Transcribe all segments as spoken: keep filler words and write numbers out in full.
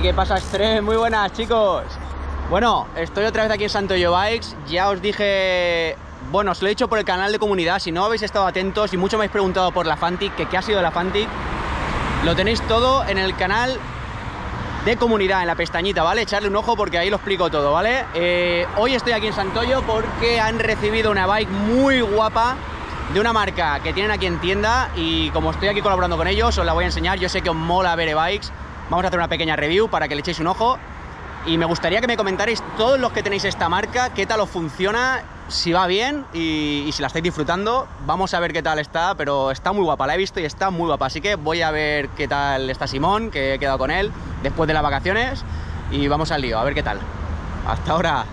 ¿Qué pasa, Estrés? Muy buenas, chicos. Bueno, estoy otra vez aquí en Santoyo Bikes. Ya os dije... Bueno, os lo he dicho por el canal de comunidad. Si no habéis estado atentos y mucho me habéis preguntado por la Fantic, que qué ha sido de la Fantic, lo tenéis todo en el canal de comunidad, en la pestañita, ¿vale? Echarle un ojo porque ahí lo explico todo, ¿vale? Eh, hoy estoy aquí en Santoyo porque han recibido una bike muy guapa de una marca que tienen aquí en tienda, y como estoy aquí colaborando con ellos, os la voy a enseñar. Yo sé que os mola Bere Bikes. Vamos a hacer una pequeña review para que le echéis un ojo, y me gustaría que me comentarais todos los que tenéis esta marca, qué tal os funciona, si va bien y, y si la estáis disfrutando. Vamos a ver qué tal está, pero está muy guapa, la he visto y está muy guapa, así que voy a ver qué tal está Simón, que he quedado con él después de las vacaciones, y vamos al lío, a ver qué tal. Hasta ahora.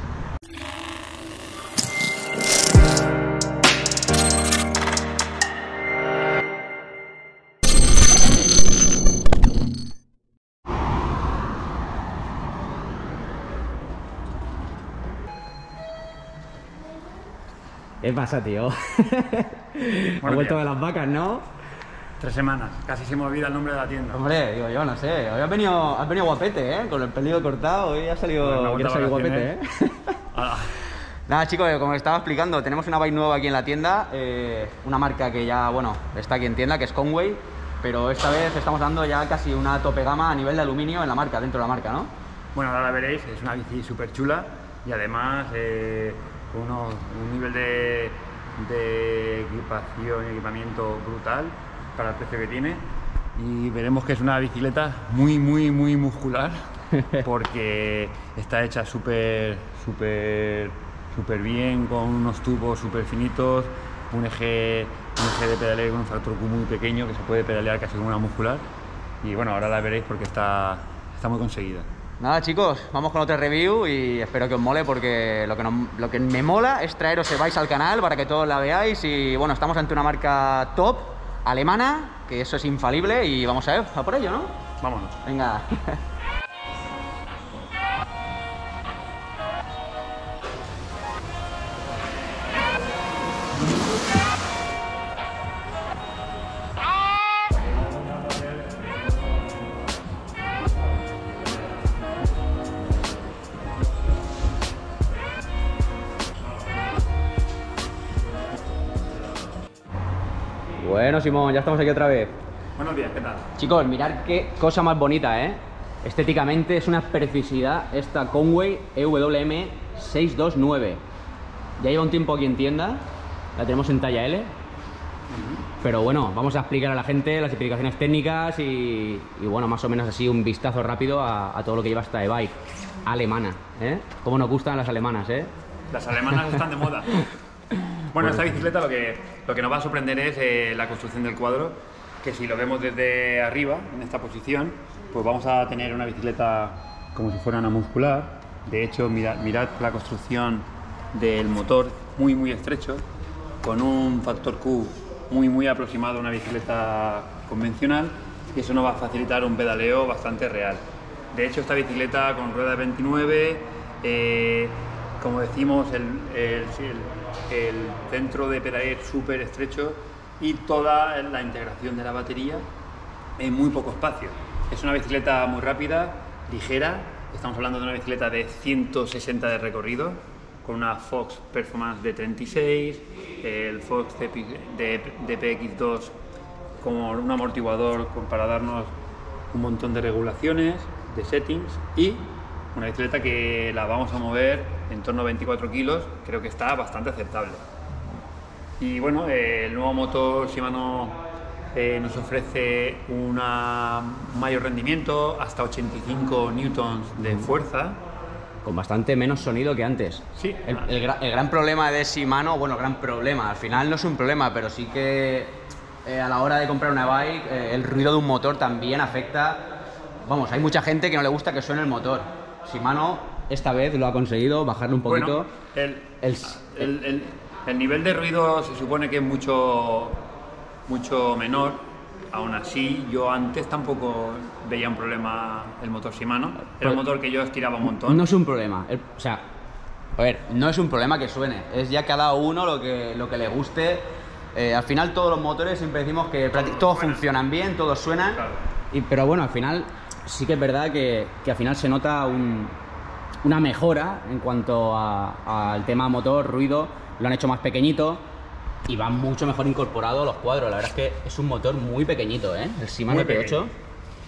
¿Qué pasa, tío? Has vuelto de las vacas, ¿no? Tres semanas, casi se me olvida el nombre de la tienda. Hombre, digo yo, no sé. Hoy has venido, has venido guapete, ¿eh? Con el pelillo cortado, hoy ha salido, bueno, salido guapete, ¿eh? Ah. Nada, chicos, como os estaba explicando, tenemos una bike nueva aquí en la tienda. Eh, una marca que ya, bueno, está aquí en tienda, que es Conway. Pero esta vez estamos dando ya casi una tope gama a nivel de aluminio en la marca, dentro de la marca, ¿no? Bueno, ahora la veréis, es una bici súper chula y además... Eh, Uno, un nivel de, de equipación y equipamiento brutal para el precio que tiene, y veremos que es una bicicleta muy muy muy muscular porque está hecha súper súper súper bien, con unos tubos súper finitos, un eje, un eje de pedaleo con un factor Q muy pequeño que se puede pedalear casi como una muscular, y bueno, ahora la veréis porque está, está muy conseguida. Nada, chicos, vamos con otra review y espero que os mole, porque lo que, no, lo que me mola es traeros, vais al canal para que todos la veáis. Y bueno, estamos ante una marca top, alemana, que eso es infalible, y vamos a ver, a por ello, ¿no? Vámonos. Venga. Bueno, Simón, ya estamos aquí otra vez. Buenos días, ¿qué tal? Chicos, mirad qué cosa más bonita, ¿eh? Estéticamente es una preciosidad esta Conway E W M seiscientos veintinueve. Ya lleva un tiempo aquí en tienda, la tenemos en talla L. Uh-huh. Pero bueno, vamos a explicar a la gente las explicaciones técnicas y, y bueno, más o menos así un vistazo rápido a, a todo lo que lleva esta e-bike alemana, ¿eh? Cómo nos gustan las alemanas, ¿eh? Las alemanas están de moda. Bueno, esta bicicleta lo que, lo que nos va a sorprender es eh, la construcción del cuadro, que si lo vemos desde arriba, en esta posición, pues vamos a tener una bicicleta como si fuera una muscular. De hecho, mirad, mirad la construcción del motor, muy muy estrecho, con un factor Q muy muy aproximado a una bicicleta convencional, y eso nos va a facilitar un pedaleo bastante real. De hecho, esta bicicleta con rueda de veintinueve, eh, como decimos, el, el, el, el centro de pedaleo es súper estrecho y toda la integración de la batería en muy poco espacio. Es una bicicleta muy rápida, ligera. Estamos hablando de una bicicleta de ciento sesenta de recorrido, con una Fox Performance de treinta y seis, el Fox de P X dos como un amortiguador para darnos un montón de regulaciones, de settings, y una bicicleta que la vamos a mover en torno a veinticuatro kilos, creo que está bastante aceptable. Y bueno, eh, el nuevo motor Shimano eh, nos ofrece una, un mayor rendimiento, hasta ochenta y cinco newtons de fuerza. Con bastante menos sonido que antes. Sí. El, el, gra el gran problema de Shimano, bueno, gran problema, al final no es un problema, pero sí que eh, a la hora de comprar una bike, eh, el ruido de un motor también afecta. Vamos, hay mucha gente que no le gusta que suene el motor. Shimano esta vez lo ha conseguido, bajarle un poquito. Bueno, el, el, el, el, el nivel de ruido se supone que es mucho, mucho menor. Aún así, yo antes tampoco veía un problema el motor Shimano. Era un motor que yo estiraba un montón. No es un problema. El, o sea, a ver, no es un problema que suene. Es ya cada uno lo que, lo que le guste. Eh, al final todos los motores siempre decimos que todos, todos funcionan bien, todos suenan. Claro. Y, pero bueno, al final sí que es verdad que, que al final se nota un, una mejora en cuanto a- al tema motor, ruido, lo han hecho más pequeñito y va mucho mejor incorporado los cuadros. La verdad es que es un motor muy pequeñito, ¿eh? El Shimano Muy P ocho. pequeño.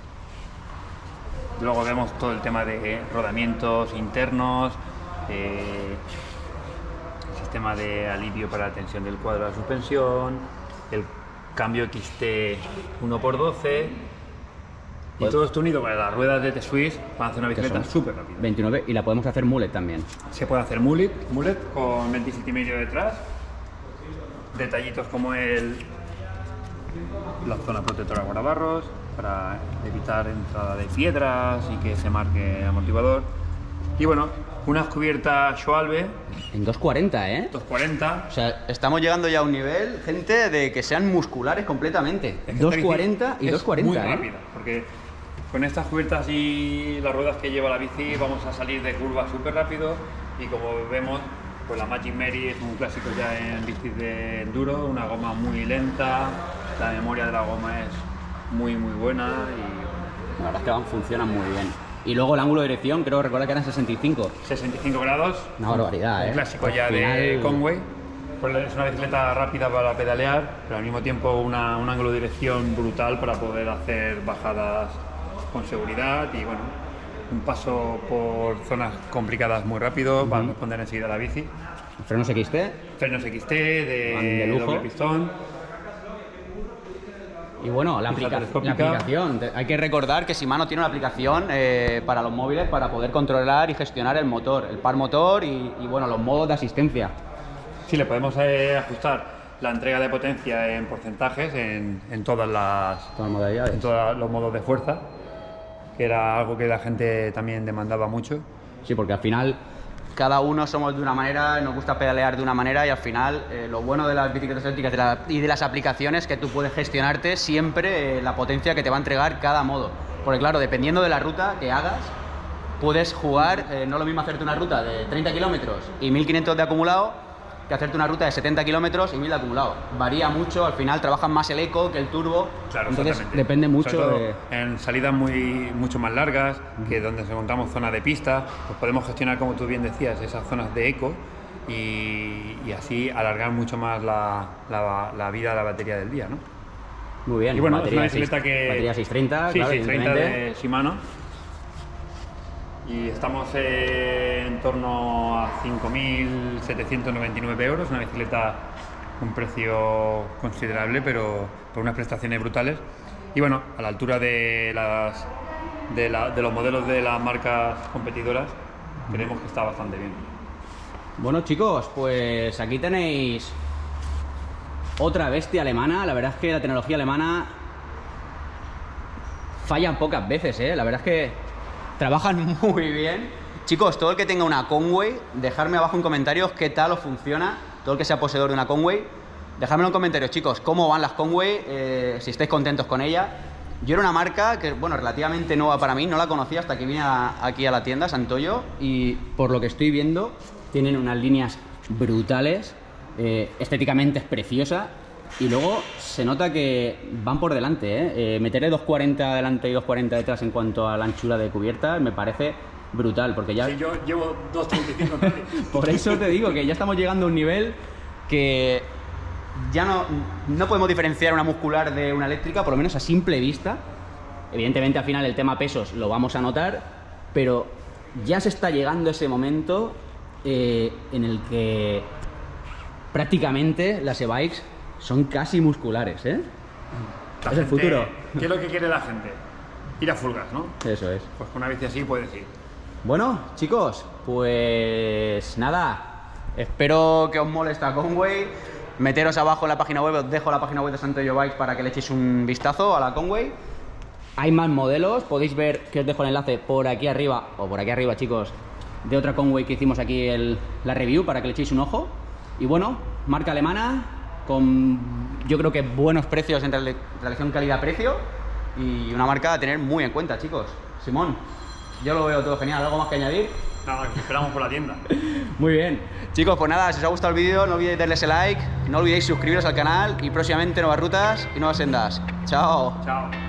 Luego vemos todo el tema de rodamientos internos, eh, el sistema de alivio para la tensión del cuadro de la suspensión, el cambio X T uno por doce y Pues- todo esto unido con las ruedas de T-Swiss para hacer una Que bicicleta son súper rápida. veintinueve, y la podemos hacer mullet también. Se puede hacer mullet, mullet con veintisiete y medio detrás, detallitos como el, la zona protectora guardabarros para evitar entrada de piedras y que se marque el amortiguador. Y bueno, unas cubiertas Schwalbe En dos cuarenta, ¿eh? doscientos cuarenta. O sea, estamos llegando ya a un nivel, gente, de que sean musculares completamente. Es que esta dos bici cuarenta y es dos cuarenta, muy ¿eh? rápida, porque con estas cubiertas y las ruedas que lleva la bici vamos a salir de curvas súper rápido y como vemos, pues la Magic Mary es un clásico ya en bicis de enduro, una goma muy lenta, la memoria de la goma es muy muy buena y La verdad es que van, funcionan muy bien. Y luego el ángulo de dirección, creo recordar que eran sesenta y cinco. sesenta y cinco grados, Una barbaridad, ¿eh? un clásico Al ya de final- Conway. Pues es una bicicleta rápida para pedalear, pero al mismo tiempo una- un ángulo de dirección brutal para poder hacer bajadas con seguridad y bueno, un paso por zonas complicadas muy rápido para responder enseguida a la bici. Frenos X T. Frenos X T de, Van de lujo. doble pistón. Y bueno, la, Fija aplica- la telescópica. aplicación. Te- Hay que recordar que Shimano tiene una aplicación eh, para los móviles para poder controlar y gestionar el motor, el par motor y, y, bueno, los modos de asistencia. Sí, le podemos eh, ajustar la entrega de potencia en porcentajes en, en todas las Todas las modalidades. en todos los modos de fuerza, que era algo que la gente también demandaba mucho. Sí, porque al final cada uno somos de una manera, nos gusta pedalear de una manera y al final eh, lo bueno de las bicicletas eléctricas de la- y de las aplicaciones es que tú puedes gestionarte siempre eh, la potencia que te va a entregar cada modo. Porque claro, dependiendo de la ruta que hagas, puedes jugar, eh, no es lo mismo hacerte una ruta de treinta kilómetros y mil quinientos de acumulado que hacerte una ruta de setenta kilómetros y mil de acumulado. Varía mucho, al final trabajan más el eco que el turbo, Claro, entonces exactamente. depende mucho Sobre todo de... en salidas muy mucho más largas, que donde nos encontramos zonas de pista, pues podemos gestionar, como tú bien decías, esas zonas de eco y, y así alargar mucho más la, la- la vida de la batería del día, ¿no? Muy bien. Y bueno, batería es una bicicleta seis- que... Batería seiscientos treinta, Sí, claro, seiscientos treinta evidentemente. de Shimano. Y estamos eh, en torno a cinco mil setecientos noventa y nueve euros, una bicicleta un precio considerable, pero por unas prestaciones brutales. Y bueno, a la altura de, las, de, la- de los modelos de las marcas competidoras, creemos que está bastante bien. Bueno, chicos, pues aquí tenéis otra bestia alemana. La verdad es que la tecnología alemana falla pocas veces, ¿eh? La verdad es que trabajan muy bien. Chicos, todo el que tenga una Conway, dejadme abajo en comentarios qué tal os funciona. Todo el que sea poseedor de una Conway, dejadmelo en comentarios, chicos, cómo van las Conway, eh, si estáis contentos con ella. Yo era una marca que, bueno, relativamente nueva para mí, no la conocía hasta que vine a- aquí a la tienda, Santoyo, y por lo que estoy viendo, tienen unas líneas brutales, eh, estéticamente es preciosa, y luego se nota que van por delante, ¿eh? Eh, meterle dos cuarenta delante y dos cuarenta detrás en cuanto a la anchura de cubierta me parece brutal, porque ya... Sí, yo llevo dos treinta y cinco todavía. Por eso te digo que ya estamos llegando a un nivel que ya no, no podemos diferenciar una muscular de una eléctrica, por lo menos a simple vista. Evidentemente al final el tema pesos lo vamos a notar, pero ya se está llegando ese momento eh, en el que prácticamente las e-bikes son casi musculares, ¿eh? La Es el gente- futuro. ¿Qué es lo que quiere la gente? Ir a full gas, ¿no? Eso es. Pues con una bici así puedes ir. Bueno, chicos, pues nada, espero que os mole esta Conway. Meteros abajo en la página web, os dejo la página web de Santoyo Bikes para que le echéis un vistazo a la Conway. Hay más modelos, podéis ver que os dejo el enlace por aquí arriba, o por aquí arriba, chicos, de otra Conway que hicimos aquí el- la review para que le echéis un ojo. Y bueno, marca alemana, con yo creo que buenos precios en rela- relación calidad-precio y una marca a tener muy en cuenta, chicos. Simón, yo lo veo todo genial, ¿algo más que añadir? Nada, que esperamos por la tienda. Muy bien. Chicos, pues nada, si os ha gustado el vídeo, no olvidéis darle ese like, no olvidéis suscribiros al canal y próximamente nuevas rutas y nuevas sendas. Chao. Chao.